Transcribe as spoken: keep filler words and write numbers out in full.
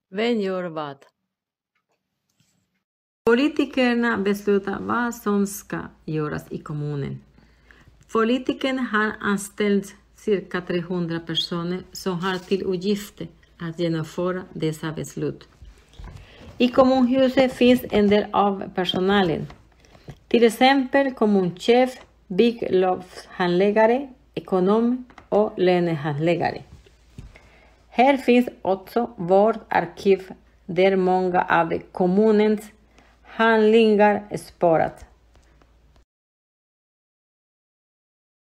Vem gör vad? Politikerna beslutar vad som ska göras i kommunen. Politikerna har anställt cirka trehundra personer som har till uppgift att genomföra dessa beslut. I kommunhuset finns en del av personalen, till exempel kommunchef, bygglovshandläggare, ekonom och lönehandläggare. Här finns också vårt arkiv där många av kommunens handlingar sparas.